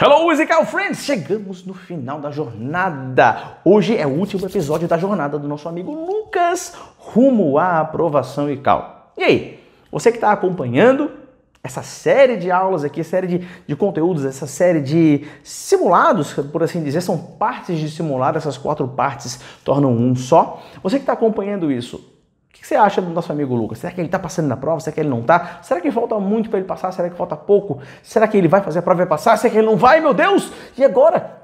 Hello, Musical Friends! Chegamos no final da jornada. Hoje é o último episódio da jornada do nosso amigo Lucas rumo à aprovação ICAL. E aí, você que está acompanhando essa série de aulas aqui, série de conteúdos, essa série de simulados, por assim dizer, são partes de simulado, essas 4 partes tornam um só. Você que está acompanhando isso, o que você acha do nosso amigo Lucas? Será que ele está passando na prova? Será que ele não está? Será que falta muito para ele passar? Será que falta pouco? Será que ele vai fazer a prova e vai passar? Será que ele não vai? Meu Deus! E agora?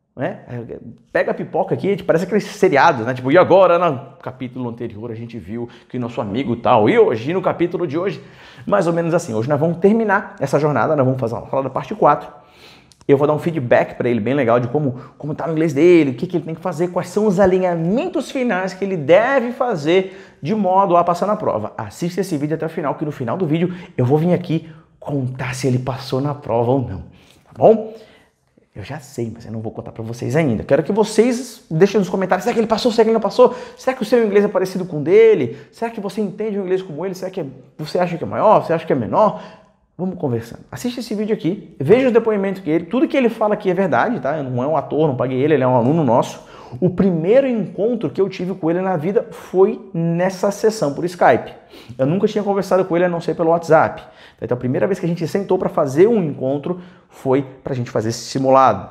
Pega a pipoca aqui, parece aqueles seriados, né? Tipo, e agora? No capítulo anterior a gente viu que nosso amigo tal, e hoje, no capítulo de hoje, mais ou menos assim. Hoje nós vamos terminar essa jornada, nós vamos falar da parte 4. Eu vou dar um feedback para ele bem legal de como tá o inglês dele, o que ele tem que fazer, quais são os alinhamentos finais que ele deve fazer de modo a passar na prova. Assista esse vídeo até o final, que no final do vídeo eu vou vir aqui contar se ele passou na prova ou não, tá bom? Eu já sei, mas eu não vou contar para vocês ainda. Quero que vocês deixem nos comentários, será que ele passou, será que ele não passou? Será que o seu inglês é parecido com o dele? Será que você entende o inglês como ele? Será que você acha que é maior? Você acha que é menor? Vamos conversando. Assiste esse vídeo aqui, veja os depoimentos que tudo que ele fala aqui é verdade, tá? Não é um ator, não paguei ele é um aluno nosso. O primeiro encontro que eu tive com ele na vida foi nessa sessão por Skype. Eu nunca tinha conversado com ele, a não ser pelo WhatsApp. Então a primeira vez que a gente sentou para fazer um encontro foi para a gente fazer esse simulado.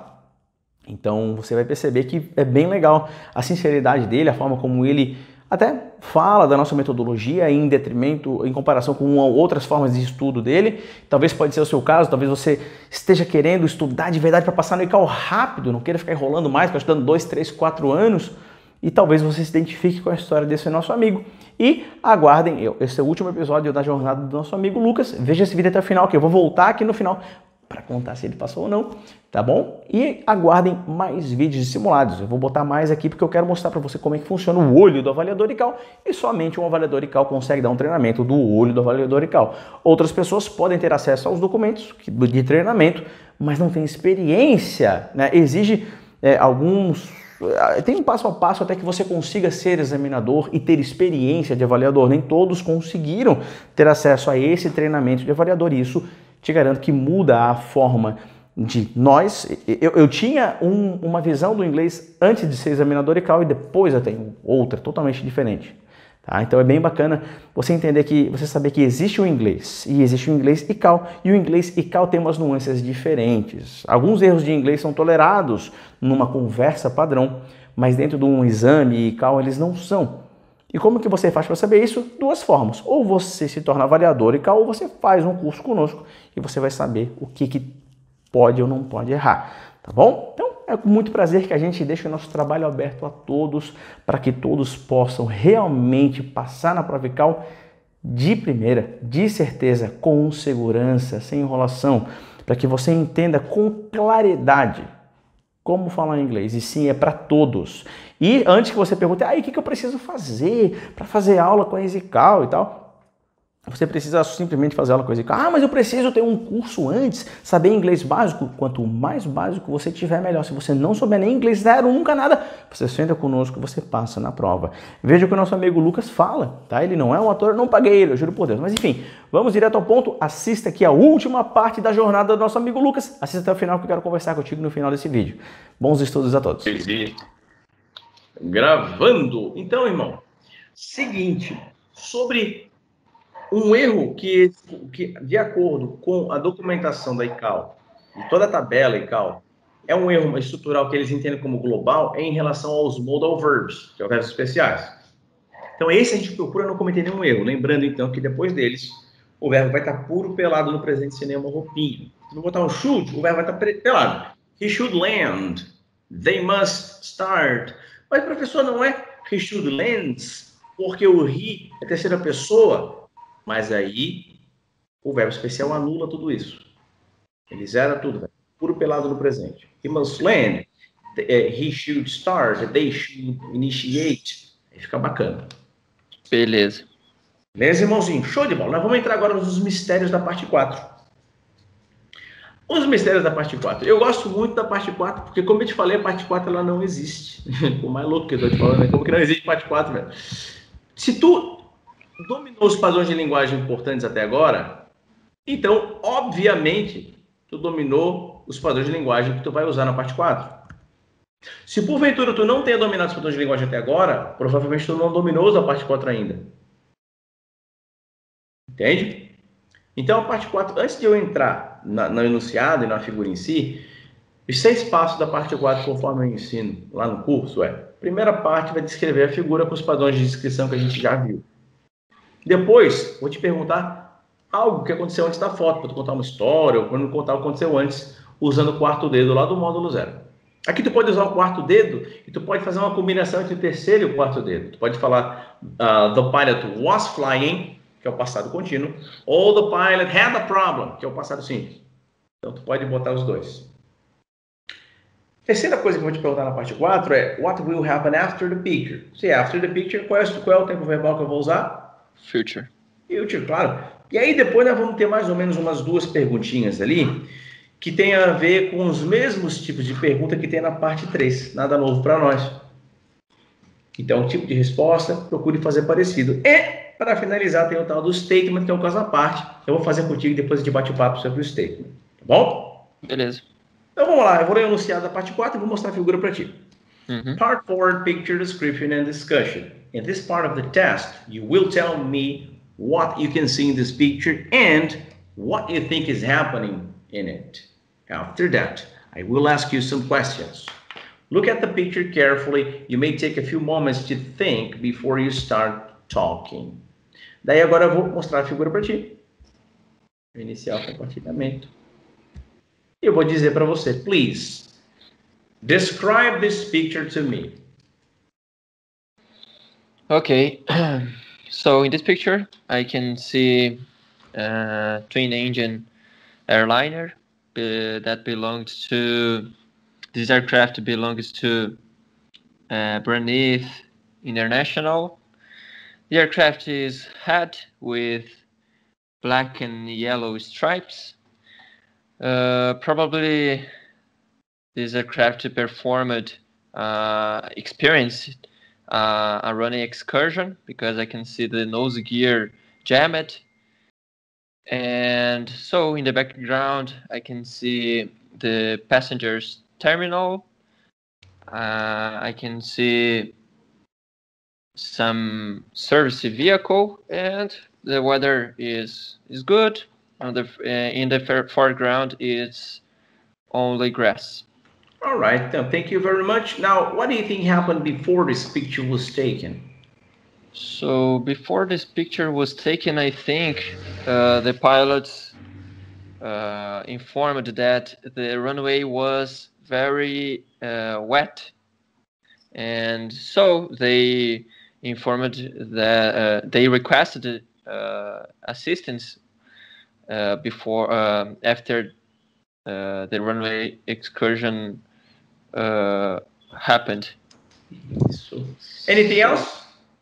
Então você vai perceber que é bem legal a sinceridade dele, a forma como ele até fala da nossa metodologia em detrimento, em comparação com outras formas de estudo dele. Talvez pode ser o seu caso, talvez você esteja querendo estudar de verdade para passar no ICAL rápido, não queira ficar enrolando mais, ficar estudando 2, 3, 4 anos, e talvez você se identifique com a história desse nosso amigo. E aguardem, esse é o último episódio da jornada do nosso amigo Lucas. Veja esse vídeo até o final, que eu vou voltar aqui no final para contar se ele passou ou não, tá bom? E aguardem mais vídeos de simulados. Eu vou botar mais aqui porque eu quero mostrar para você como é que funciona o olho do avaliador ICAL, e somente um avaliador ICAL consegue dar um treinamento do olho do avaliador ICAL. Outras pessoas podem ter acesso aos documentos de treinamento, mas não tem experiência, né? Exige tem um passo a passo até que você consiga ser examinador e ter experiência de avaliador. Nem todos conseguiram ter acesso a esse treinamento de avaliador, e isso te garanto que muda a forma de nós. Eu tinha uma visão do inglês antes de ser examinador ICAL e depois eu tenho outra totalmente diferente. Tá? Então é bem bacana você entender você saber que existe o inglês e existe o inglês ICAL, e o inglês ICAL tem umas nuances diferentes. Alguns erros de inglês são tolerados numa conversa padrão, mas dentro de um exame ICAL eles não são. E como que você faz para saber isso? 2 formas. Ou você se torna avaliador ICAL, ou você faz um curso conosco e você vai saber o que pode ou não pode errar, tá bom? Então é com muito prazer que a gente deixa o nosso trabalho aberto a todos, para que todos possam realmente passar na prova ICAL de primeira, de certeza, com segurança, sem enrolação, para que você entenda com claridade como falar inglês. E sim, é para todos. E antes que você pergunte, o que eu preciso fazer para fazer aula com a EasyCal e tal, você precisa simplesmente fazer aula com a EasyCal. Mas eu preciso ter um curso antes, saber inglês básico. Quanto mais básico você tiver, melhor. Se você não souber nem inglês zero, nunca nada, você senta conosco, você passa na prova. Veja o que o nosso amigo Lucas fala, tá? Ele não é um ator, não paguei ele, eu juro por Deus. Mas enfim, vamos direto ao ponto. Assista aqui a última parte da jornada do nosso amigo Lucas. Assista até o final que eu quero conversar contigo no final desse vídeo. Bons estudos a todos. Gravando. Então, irmão, seguinte, sobre um erro que, de acordo com a documentação da ICAL, e toda a tabela ICAL, é um erro estrutural que eles entendem como global, é em relação aos modal verbs, que é os verbos especiais. Então, esse a gente procura não cometer nenhum erro. Lembrando, então, que depois deles, o verbo vai estar puro pelado no presente sem nenhuma roupinha. Se eu botar um should, o verbo vai estar pelado. He should land. They must start. Mas, professor, não é he should lands, porque o he é terceira pessoa. Mas aí, o verbo especial anula tudo isso. Ele zera tudo, velho. Puro pelado no presente. He must land. He should start. They should initiate. Aí fica bacana. Beleza. Beleza, irmãozinho? Show de bola. Nós vamos entrar agora nos mistérios da parte 4. Os mistérios da parte 4. Eu gosto muito da parte 4, porque, como eu te falei, a parte 4 ela não existe. O mais louco que eu tô te falando é como que não existe parte 4, velho. Se tu dominou os padrões de linguagem importantes até agora, então, obviamente, tu dominou os padrões de linguagem que tu vai usar na parte 4. Se porventura tu não tenha dominado os padrões de linguagem até agora, provavelmente tu não dominou os da parte 4 ainda. Entende? Então, a parte 4, antes de eu entrar no enunciado e na figura em si, os 6 passos da parte 4, conforme eu ensino lá no curso, primeira parte vai descrever a figura com os padrões de descrição que a gente já viu. Depois, vou te perguntar algo que aconteceu antes da foto, para tu contar uma história, ou quando contar o que aconteceu antes, usando o quarto dedo lá do módulo 0. Aqui tu pode usar o quarto dedo e tu pode fazer uma combinação entre o terceiro e o quarto dedo. Tu pode falar the pilot was flying, que é o passado contínuo, ou the pilot had a problem, que é o passado simples. Então tu pode botar os dois. Terceira coisa que eu vou te perguntar na parte 4 é what will happen after the picture? Se é after the picture, qual é o tempo verbal que eu vou usar? Future. Future, claro. E aí depois nós vamos ter mais ou menos umas 2 perguntinhas ali que tem a ver com os mesmos tipos de pergunta que tem na parte 3. Nada novo para nós. Então, tipo de resposta, procure fazer parecido. E, para finalizar, tem o tal do statement, que é um caso à parte. Eu vou fazer contigo e depois a gente bate o papo sobre o statement. Tá bom? Beleza. Então, vamos lá. Eu vou ler o enunciado da parte 4 e vou mostrar a figura para ti. Uhum. Part 4, Picture Description and Discussion. In this part of the test, you will tell me what you can see in this picture and what you think is happening in it. After that, I will ask you some questions. Look at the picture carefully. You may take a few moments to think before you start talking. Daí agora eu vou mostrar a figura para ti. Vou iniciar o compartilhamento. E eu vou dizer para você, please, describe this picture to me. Okay. So in this picture, I can see a twin-engine airliner that belongs to. This aircraft belongs to Braniff International. The aircraft is red with black and yellow stripes. Probably this aircraft experienced a running excursion because I can see the nose gear jammed. And so in the background, I can see the passengers terminal. I can see some service vehicle, and the weather is good. In the foreground is only grass. All right, thank you very much. Now, what do you think happened before this picture was taken? So before this picture was taken, I think the pilots informed that the runway was very wet, and so they informed that they requested assistance after the runway excursion happened. So, anything else?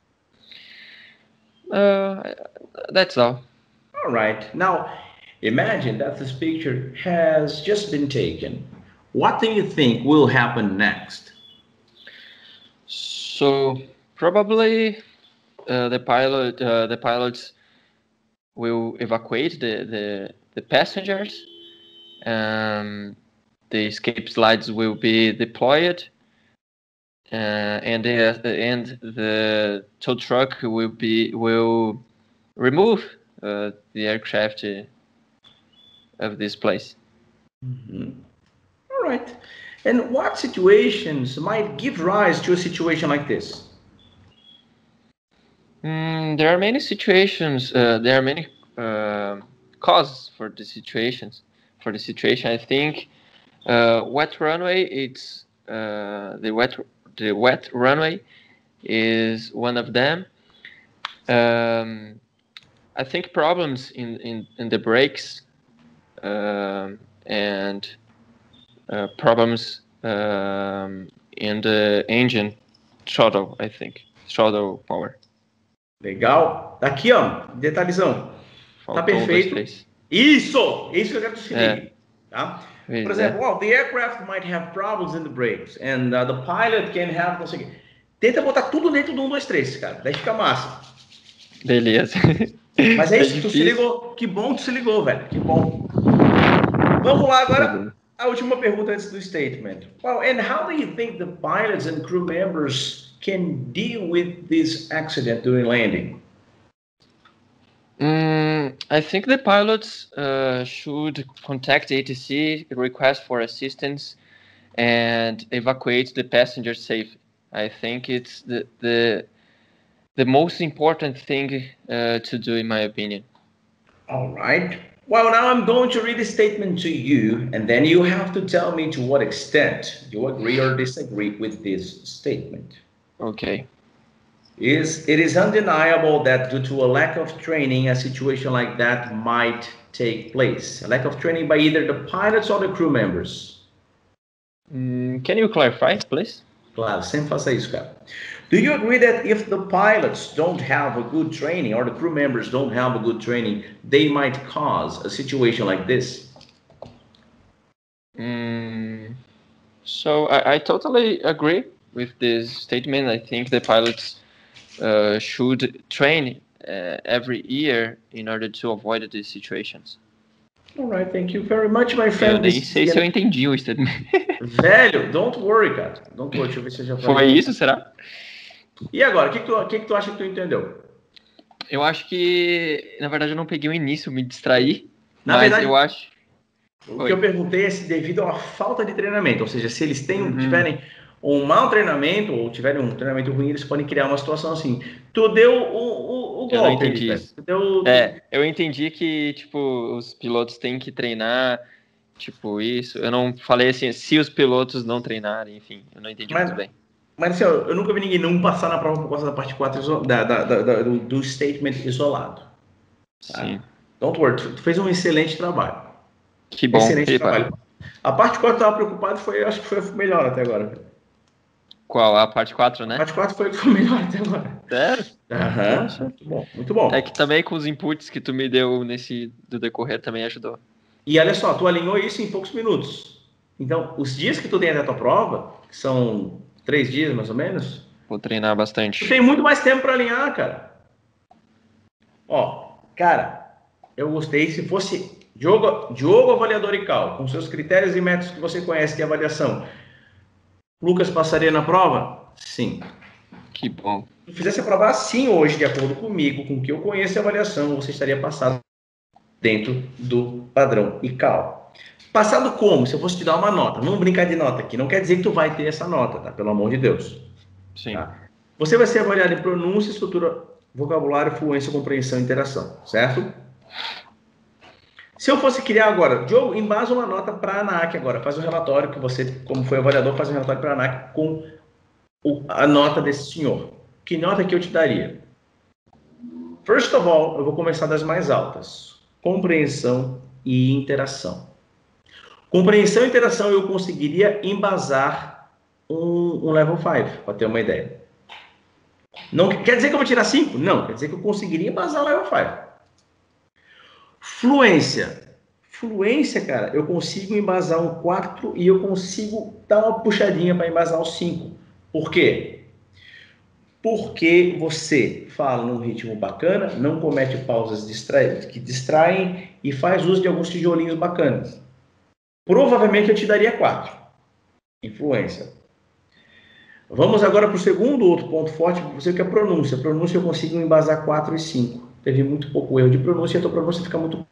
That's all. All right. Now, imagine that this picture has just been taken. What do you think will happen next? So probably the pilots will evacuate the passengers. The escape slides will be deployed, and the tow truck will remove the aircraft of this place. Mm-hmm. All right. And what situations might give rise to a situation like this? There are many situations. There are many causes for the situations. For the situation, I think wet runway. It's the wet runway is one of them. I think problems in the brakes and problems in the engine throttle. I think throttle power. Legal. Daqui, ó, detalhezão. Tá perfeito. Isso que eu quero que você ligue. Tá? Por exemplo, the aircraft might have problems in the brakes and the pilot can have, não sei o quê. Tenta botar tudo dentro do 1, 2, 3, cara. Daí fica massa. Beleza. Mas é isso, tu se ligou. Que bom que tu se ligou, velho. Que bom. Vamos lá agora. A última pergunta antes do statement. Well, and how do you think the pilots and crew members can deal with this accident during landing? I think the pilots should contact ATC, request for assistance, and evacuate the passengers safely. I think it's the most important thing to do, in my opinion. All right. Well, now I'm going to read a statement to you, and then you have to tell me to what extent you agree or disagree with this statement. Okay. It is undeniable that due to a lack of training, a situation like that might take place. A lack of training by either the pilots or the crew members. Can you clarify, please? Claro, sempre faça isso, cara. Do you agree that if the pilots don't have a good training or the crew members don't have a good training, they might cause a situation like this? So I totally agree with this statement. I think the pilots should train every year in order to avoid these situations. All right, thank you very much, my friend. Eu nem sei se eu entendi o statement. Velho, don't worry, cara. Don't worry, deixa eu ver se eu já falei. Foi isso, será? E agora, o que tu acha que tu entendeu? Eu acho que, na verdade, eu não peguei o início, me distraí. Na mas verdade, eu acho... O que eu perguntei é se devido a uma falta de treinamento, ou seja, se eles tiverem um mau treinamento ou tiverem um treinamento ruim, eles podem criar uma situação assim. Tu deu o golpe. Eu não entendi isso. Deu... eu entendi que, tipo, os pilotos têm que treinar, tipo, isso. Eu não falei assim, se os pilotos não treinarem, enfim, eu não entendi muito bem. Mas assim, eu nunca vi ninguém não passar na prova por causa da parte 4 do statement isolado. Sim. Don't worry, tu fez um excelente trabalho. Que bom. Excelente trabalho. A parte 4 eu estava preocupado, acho que foi melhor até agora. Qual? A parte 4, né? A parte 4 foi melhor até agora. Sério? Muito bom, muito bom. É que também com os inputs que tu me deu do decorrer também ajudou. E olha só, tu alinhou isso em poucos minutos. Então, os dias que tu tem até a tua prova, que são 3 dias mais ou menos. Vou treinar bastante. Tu tem muito mais tempo para alinhar, cara. Ó, cara, eu gostei. Se fosse Diogo avaliador e Cal, com seus critérios e métodos que você conhece de avaliação, Lucas passaria na prova? Sim. Que bom. Se fizesse a prova assim hoje, de acordo comigo, com o que eu conheço de avaliação, você estaria passado dentro do padrão ICAO. Passado como? Se eu fosse te dar uma nota, vamos brincar de nota aqui, não quer dizer que tu vai ter essa nota, tá? Pelo amor de Deus. Sim. Tá? Você vai ser avaliado em pronúncia, estrutura, vocabulário, fluência, compreensão e interação, certo? Se eu fosse criar agora, Diogo, embasa uma nota para a ANAC agora, faz um relatório que você, como foi avaliador, faz um relatório para a ANAC com a nota desse senhor. Que nota que eu te daria? First of all, eu vou começar das mais altas. Compreensão e interação. Compreensão e interação eu conseguiria embasar um level 5, para ter uma ideia. Não quer dizer que eu vou tirar 5? Não, quer dizer que eu conseguiria embasar o level 5. Fluência. Fluência, cara, eu consigo embasar um 4 e eu consigo dar uma puxadinha para embasar um 5. Por quê? Porque você fala num ritmo bacana, não comete pausas que distraem e faz uso de alguns tijolinhos bacanas. Provavelmente eu te daria 4. Influência. Vamos agora para o segundo outro ponto forte, você que é a pronúncia. Pronúncia eu consigo embasar 4 e 5. Teve muito pouco erro de pronúncia, e a tua pronúncia fica muito...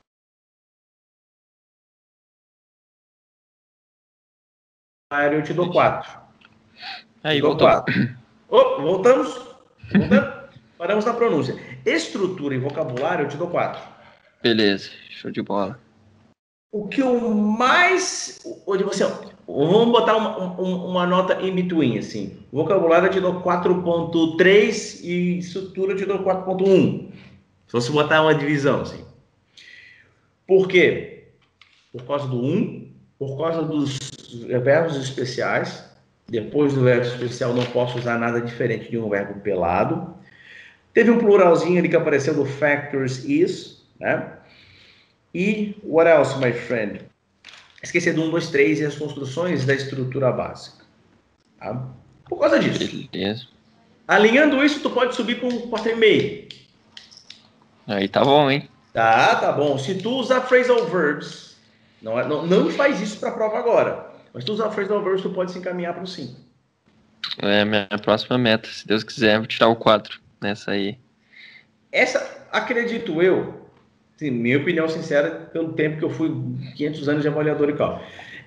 Eu te dou 4. Aí, voltou. Oh, voltamos. Paramos na pronúncia. Estrutura e vocabulário eu te dou 4. Beleza, show de bola. O que eu mais... Assim, vamos botar uma nota in between, assim. Vocabulário eu te dou 4.3 e estrutura eu te dou 4.1. Se você botar uma divisão, assim. Por quê? Por causa do 1, por causa dos verbos especiais. Depois do verbo especial não posso usar nada diferente de um verbo pelado. Teve um pluralzinho ali que apareceu do factors is, né? E what else, my friend? Esqueci do 1, 2, 3 e as construções da estrutura básica. Tá? Por causa disso. Beleza. Alinhando isso, tu pode subir para um 4,5. Aí tá bom, hein? Tá bom. Se tu usar phrasal verbs Não faz isso para a prova agora. Mas tu usar phrasal verbs, tu pode se encaminhar para o 5. É a minha próxima meta. Se Deus quiser, vou tirar o 4 nessa aí. Essa, acredito eu, sim, minha opinião sincera, pelo tempo que eu fui 500 anos de avaliador e tal.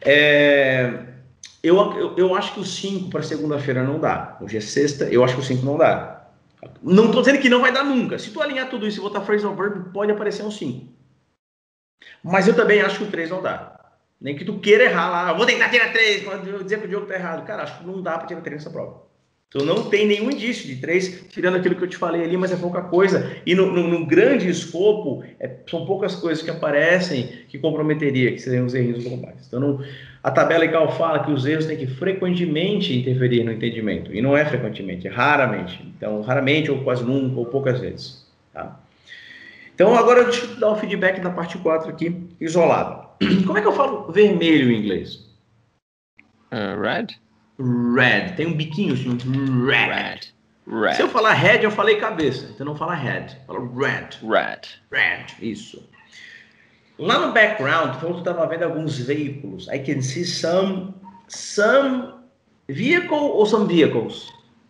Eu acho que o 5 para segunda-feira não dá. Hoje é sexta, eu acho que o 5 não dá. Não estou dizendo que não vai dar nunca. Se tu alinhar tudo isso e botar phrasal verb, pode aparecer um 5. Mas eu também acho que o 3 não dá. Nem que tu queira errar lá, vou tentar tirar 3, pode dizer que o Diogo tá errado. Cara, acho que não dá para tirar 3 nessa prova. Tu não tem nenhum indício de 3, tirando aquilo que eu te falei ali, mas é pouca coisa. E no grande escopo, são poucas coisas que aparecem que comprometeria, que seriam os erros globais. Então, a tabela ICAO fala que os erros têm que frequentemente interferir no entendimento. E não é frequentemente, é raramente. Então, raramente, ou quase nunca, ou poucas vezes. Tá? Então, agora deixa eu dar um feedback da parte 4 aqui, isolado. Como é que eu falo vermelho em inglês? Red? Red. Tem um biquinho assim. Red. Se eu falar red, eu falei cabeça. Então não fala head. Fala red. Red. Isso. Lá no background, tu estava vendo alguns veículos. I can see some vehicle ou some vehicles?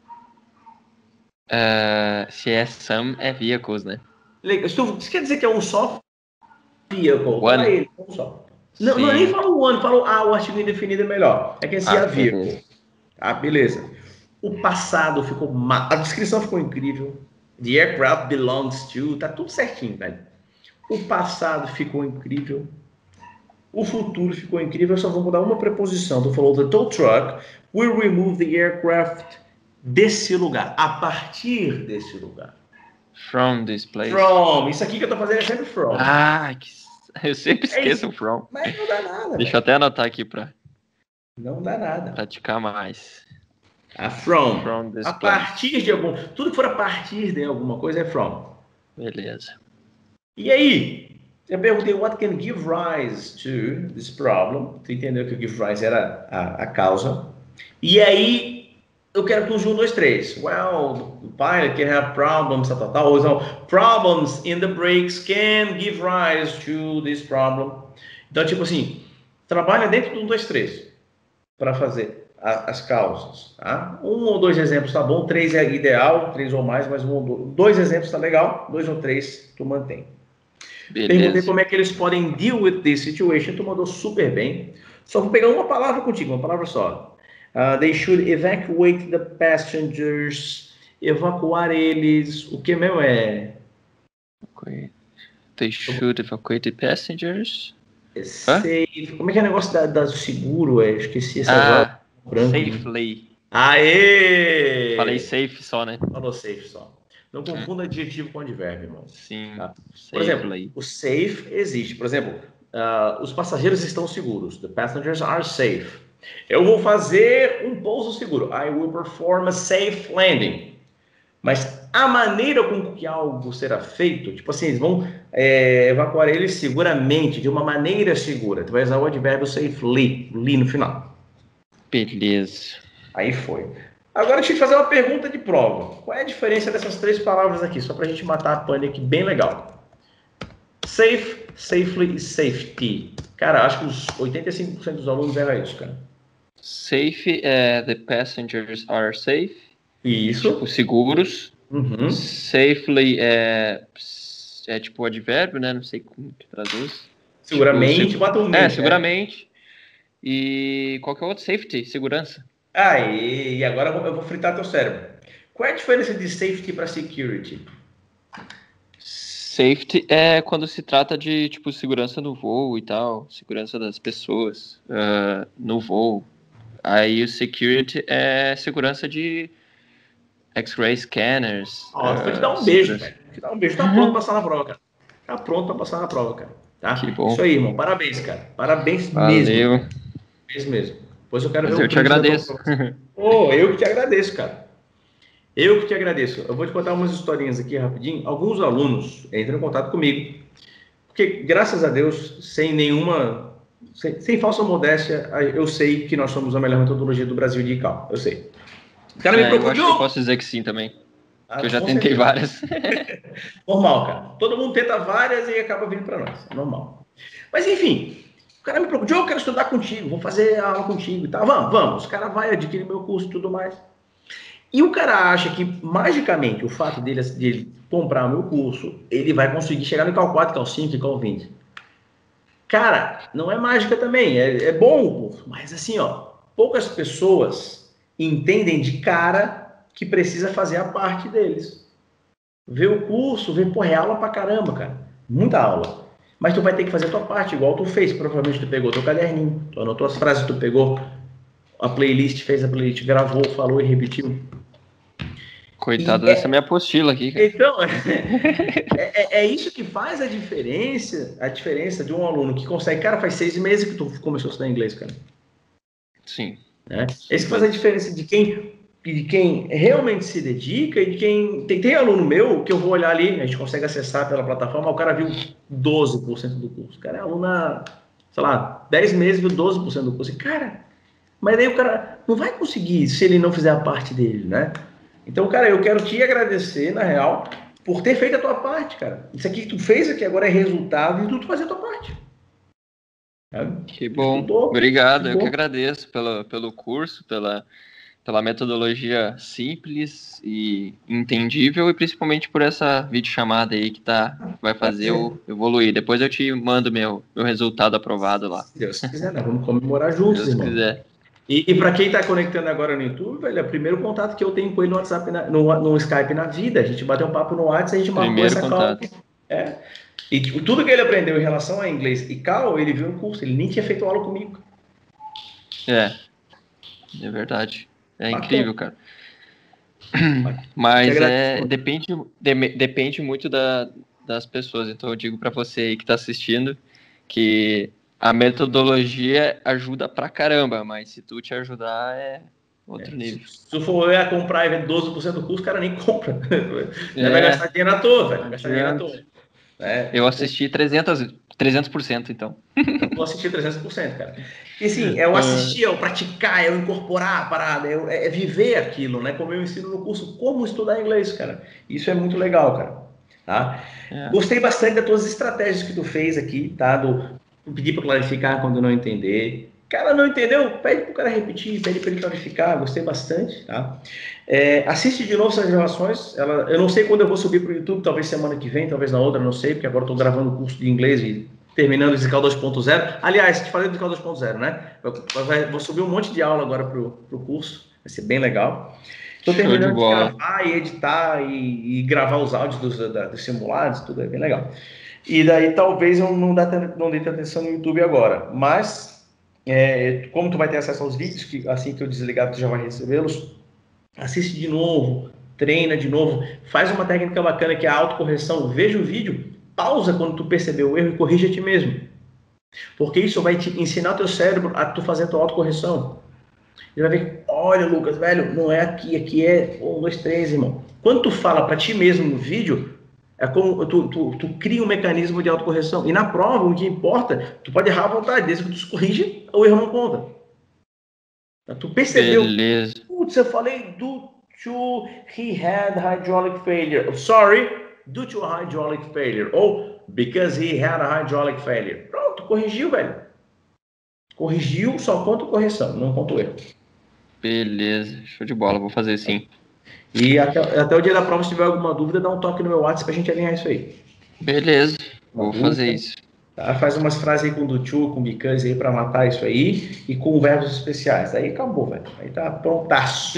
Se é some, é vehicles, né? Isso quer dizer que é um só vehicle? One. Ele, um só. Não, nem falo one, falo o artigo indefinido é melhor. I can see a vehicle. Beleza. O passado ficou a descrição ficou incrível. The aircraft belongs to, tá tudo certinho, velho. O passado ficou incrível. O futuro ficou incrível. Eu só vou mudar uma preposição. Tu falou the tow truck will remove the aircraft desse lugar, a partir desse lugar. From this place. From. Isso aqui que eu tô fazendo é sempre from. Eu sempre esqueço o from. Mas não dá nada. Deixa eu até anotar aqui pra não dá nada. Praticar mais. From this a place. partir de algum. Tudo que for a partir de alguma coisa é from. Beleza. E aí? Eu perguntei what can give rise to this problem. Tu entendeu que o give rise era a causa. E aí, eu quero que tu use 1, 2, 3. Well, the pilot can have problems, tal. Ou então, problems in the brakes can give rise to this problem. Então, tipo assim, trabalha dentro do 1, 2, 3 para fazer as causas. Tá? 1 ou 2 exemplos tá bom, 3 é ideal, 3 ou mais, mas 1 ou 2 exemplos tá legal, 2 ou 3 tu mantém. Beleza. Perguntei como é que eles podem deal with this situation, tu mandou super bem. Só vou pegar uma palavra contigo, uma palavra só. They should evacuate the passengers. Evacuar eles. O que mesmo é? They should evacuate the passengers. Safe. Como é que é o negócio do seguro? Esqueci essa safely. Aê! Falei safe só, né? Falou safe só. Não confunda adjetivo com advérbio, irmão. Sim. Tá? Por exemplo, o safe existe. Por exemplo, os passageiros estão seguros. The passengers are safe. Eu vou fazer um pouso seguro. I will perform a safe landing. Mas a maneira com que algo será feito, tipo assim, eles vão evacuar eles seguramente, de uma maneira segura. Tu vai usar o advérbio safely, no final. Beleza. Aí foi. Agora deixa eu te fazer uma pergunta de prova. Qual é a diferença dessas 3 palavras aqui? Só pra gente matar a pane aqui bem legal. Safe, safely e safety. Cara, acho que os 85% dos alunos erram isso, cara. Safe, the passengers are safe. Isso. Tipo, seguros. Uhum. Safely é tipo advérbio, né? Não sei como que traduz. Seguramente, tipo, bota um mente. Seguramente. E qual que é o outro? Safety, segurança. E agora eu vou fritar teu cérebro. Qual é a diferença de safety para security? Safety é quando se trata de, tipo, segurança no voo e tal. Segurança das pessoas no voo. Aí o security é segurança de X-ray scanners. Vou te dar um beijo, velho. Vou te dar um beijo. Tá pronto pra passar na prova, cara. Tá pronto pra passar na prova, cara. Tá? Que bom. Isso aí, irmão. Parabéns, cara. Parabéns Valeu. mesmo. Mesmo. Depois eu quero ver eu te agradeço. Eu que te agradeço, cara. Eu que te agradeço. Eu vou te contar umas historinhas aqui rapidinho. Alguns alunos entram em contato comigo. Porque, graças a Deus, sem falsa modéstia, eu sei que nós somos a melhor metodologia do Brasil de ICAO. Eu sei. O cara me procurou. Eu acho que eu posso dizer que sim também. Que eu já tentei várias. Normal, cara. Todo mundo tenta várias e acaba vindo para nós. É normal. Mas, enfim, cara me procura, Joe, eu quero estudar contigo, vou fazer aula contigo e tal. Vamos. Os caras vão adquirir meu curso e tudo mais. E o cara acha que, magicamente, o fato dele comprar o meu curso, ele vai conseguir chegar no Cal 4, Cal 5 e Cal 20. Cara, não é mágica também, é bom o curso, mas assim, ó, poucas pessoas entendem de cara que precisa fazer a parte deles. Vê o curso, vê, porra, é aula pra caramba, cara. Muita aula. Mas tu vai ter que fazer a tua parte, igual tu fez. Provavelmente tu pegou teu caderninho, tu anotou as frases, tu pegou a playlist, fez a playlist, gravou, falou e repetiu. Coitado dessa minha apostila aqui, cara. Então, é isso que faz a diferença de um aluno que consegue... Cara, faz 6 meses que tu começou a estudar inglês, cara. Sim. Né? Esse que faz a diferença de quem realmente se dedica e de quem... Tem aluno meu que eu vou olhar ali, a gente consegue acessar pela plataforma, o cara viu 12% do curso. O cara é aluno há, sei lá, 10 meses viu 12% do curso. E, cara, mas daí o cara não vai conseguir se ele não fizer a parte dele, né? Então, cara, eu quero te agradecer, na real, por ter feito a tua parte, cara. Isso aqui que tu fez aqui agora é resultado de tu fazer a tua parte. Que bom. Estudou, obrigado, eu que agradeço pelo curso, pela metodologia simples e entendível e principalmente por essa videochamada aí que vai fazer eu evoluir. Depois eu te mando meu resultado aprovado lá. Se Deus quiser, né? Vamos comemorar juntos, Se Deus irmão. quiser. E para quem está conectando agora no YouTube, velho, é o primeiro contato que eu tenho com ele no WhatsApp, no Skype na vida. A gente bateu um papo no WhatsApp, a gente marcou primeiro essa contato. Call. E tudo que ele aprendeu em relação a inglês e cal, ele viu no curso. Ele nem tinha feito aula comigo. É verdade. É incrível, cara. Mas depende muito das pessoas. Então eu digo para você aí que está assistindo que a metodologia ajuda pra caramba, mas se tu te ajudar é outro nível. Se tu for eu a comprar e ver 12% do curso, o cara nem compra. Vai gastar dinheiro à toa, velho. Vai gastar dinheiro à toa. Eu assisti 300%, então. Eu vou assistir 300%, cara. E assim, é o assistir, é o praticar, é o incorporar a parada, é viver aquilo, né? Como eu ensino no curso, como estudar inglês, cara. Isso é muito legal, cara. Tá? Gostei bastante das tuas estratégias que tu fez aqui, tá? Pedir para clarificar quando não entender. Cara, não entendeu? Pede pro cara repetir, pede para ele clarificar. Gostei bastante, tá? Assiste de novo essas gravações. Eu não sei quando eu vou subir pro YouTube, talvez semana que vem, talvez na outra, não sei, porque agora eu tô gravando o curso de inglês e terminando o Zical 2.0. Aliás, te falei do Zical 2.0, né? Vou subir um monte de aula agora pro curso. Vai ser bem legal. Estou terminando de gravar e editar e gravar os áudios dos simulados, tudo é bem legal. E daí talvez eu não dê tanta atenção no YouTube agora, mas como tu vai ter acesso aos vídeos, que assim que eu desligar tu já vai recebê-los, assiste de novo, treina de novo, faz uma técnica bacana que é a autocorreção, veja o vídeo, pausa quando tu perceber o erro e corrige a ti mesmo, porque isso vai te ensinar o teu cérebro a tu fazer a tua autocorreção. Ele vai ver, olha Lucas, velho, não é aqui é 1, 2, 3, irmão. Quando tu fala para ti mesmo no vídeo, é como tu cria um mecanismo de autocorreção. E na prova, o que importa, tu pode errar à vontade, desde que tu se corrige, o erro não conta. Tu percebeu, putz, eu falei he had hydraulic failure. Sorry, due to a hydraulic failure. Ou because he had a hydraulic failure. Pronto, corrigiu, velho. Corrigiu, só conta a correção, não conta o erro. Beleza, show de bola, vou fazer sim. E até o dia da prova, se tiver alguma dúvida, dá um toque no meu WhatsApp pra gente alinhar isso aí. Beleza, vou fazer isso. Tá? Faz umas frases aí com do to, com because aí pra matar isso aí e com verbos especiais. Aí acabou, velho. Aí tá prontaço.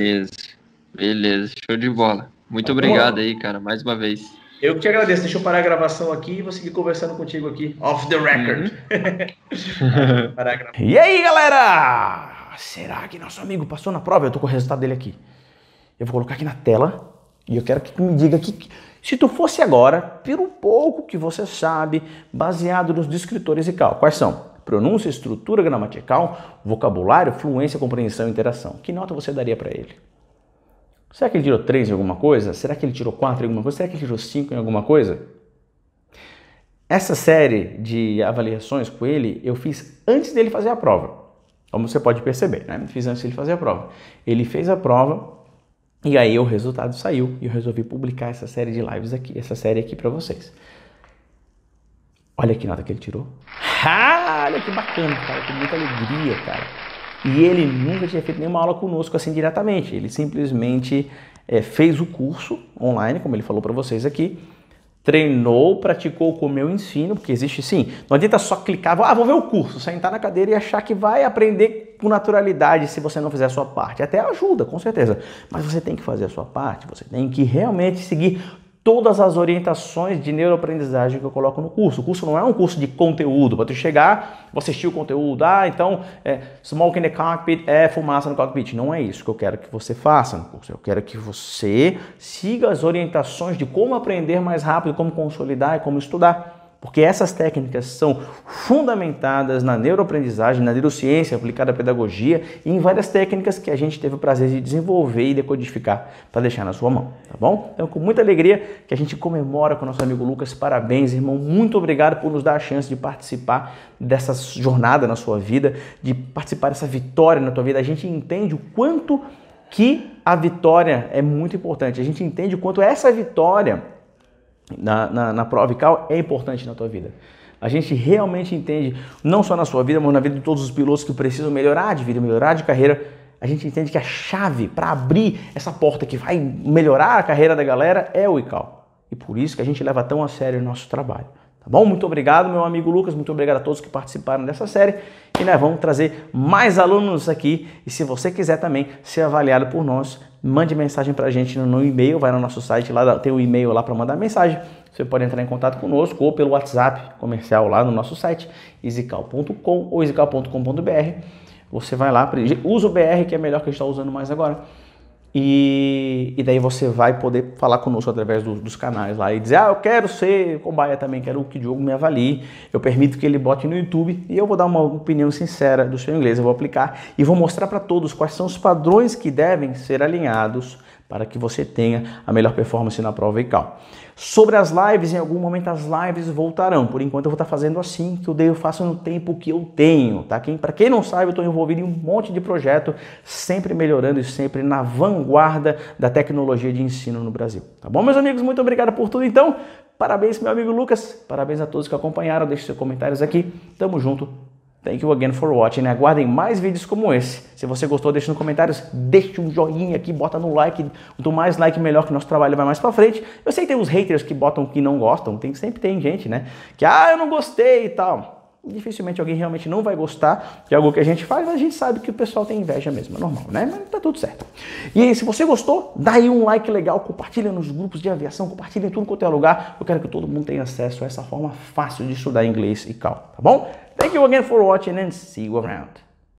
Beleza, show de bola. Muito obrigado aí, cara, mais uma vez. Eu que te agradeço. Deixa eu parar a gravação aqui e vou seguir conversando contigo aqui, off the record. E aí, galera? Será que nosso amigo passou na prova? Eu tô com o resultado dele aqui. Eu vou colocar aqui na tela e eu quero que tu me diga aqui, se tu fosse agora, pelo pouco que você sabe, baseado nos descritores e cal. Quais são? Pronúncia, estrutura gramatical, vocabulário, fluência, compreensão e interação. Que nota você daria para ele? Será que ele tirou 3 em alguma coisa? Será que ele tirou 4 em alguma coisa? Será que ele tirou 5 em alguma coisa? Essa série de avaliações com ele, eu fiz antes dele fazer a prova. Como você pode perceber, né? Eu fiz antes dele fazer a prova. Ele fez a prova e aí o resultado saiu e eu resolvi publicar essa série de lives aqui, essa série aqui para vocês. Olha que nota que ele tirou. Olha que bacana, cara, com muita alegria, cara. E ele nunca tinha feito nenhuma aula conosco assim diretamente. Ele simplesmente fez o curso online, como ele falou para vocês aqui, treinou, praticou com o meu ensino, porque existe sim. Não adianta só clicar, vou ver o curso, sentar na cadeira e achar que vai aprender com naturalidade se você não fizer a sua parte. Até ajuda, com certeza. Mas você tem que fazer a sua parte, você tem que realmente seguir todas as orientações de neuroaprendizagem que eu coloco no curso. O curso não é um curso de conteúdo, para tu chegar, vou assistir o conteúdo, então smoke in the cockpit é fumaça no cockpit. Não é isso que eu quero que você faça no curso. Eu quero que você siga as orientações de como aprender mais rápido, como consolidar e como estudar. Porque essas técnicas são fundamentadas na neuroaprendizagem, na neurociência aplicada à pedagogia e em várias técnicas que a gente teve o prazer de desenvolver e decodificar para deixar na sua mão, tá bom? Então, com muita alegria que a gente comemora com o nosso amigo Lucas. Parabéns, irmão. Muito obrigado por nos dar a chance de participar dessa jornada na sua vida, de participar dessa vitória na tua vida. A gente entende o quanto que a vitória é muito importante. A gente entende o quanto essa vitória na prova ICAO é importante na tua vida. A gente realmente entende, não só na sua vida, mas na vida de todos os pilotos que precisam melhorar de vida, melhorar de carreira. A gente entende que a chave para abrir essa porta que vai melhorar a carreira da galera é o ICAO. E por isso que a gente leva tão a sério o nosso trabalho. Tá bom? Muito obrigado, meu amigo Lucas. Muito obrigado a todos que participaram dessa série. E nós vamos trazer mais alunos aqui. E se você quiser também ser avaliado por nós, mande mensagem pra gente no e-mail. Vai no nosso site, lá tem o e-mail lá para mandar mensagem. Você pode entrar em contato conosco ou pelo WhatsApp comercial lá no nosso site, easycal.com ou easycal.com.br. Você vai lá, usa o BR, que é melhor que a gente está usando mais agora. E daí você vai poder falar conosco através dos canais lá e dizer, eu quero ser cobaia também, quero que o Diogo me avalie, eu permito que ele bote no YouTube e eu vou dar uma opinião sincera do seu inglês, eu vou aplicar e vou mostrar para todos quais são os padrões que devem ser alinhados para que você tenha a melhor performance na prova ICAO. Sobre as lives, em algum momento as lives voltarão. Por enquanto eu vou estar fazendo assim, que eu faço no tempo que eu tenho, tá? Para quem não sabe, eu estou envolvido em um monte de projeto, sempre melhorando e sempre na vanguarda da tecnologia de ensino no Brasil. Tá bom, meus amigos? Muito obrigado por tudo, então. Parabéns, meu amigo Lucas. Parabéns a todos que acompanharam. Deixe seus comentários aqui. Tamo junto. Thank you again for watching. Aguardem mais vídeos como esse. Se você gostou, deixe nos comentários, deixe um joinha aqui, bota no like. Quanto mais like, melhor, que o nosso trabalho vai mais pra frente. Eu sei que tem os haters que botam que não gostam, sempre tem gente, né? Que, eu não gostei e tal. Dificilmente alguém realmente não vai gostar de algo que a gente faz, mas a gente sabe que o pessoal tem inveja mesmo, é normal, né? Mas tá tudo certo. E aí, se você gostou, dá aí um like legal, compartilha nos grupos de aviação, compartilha em tudo quanto é lugar. Eu quero que todo mundo tenha acesso a essa forma fácil de estudar inglês e ICAO, tá bom? Thank you again for watching and see you around.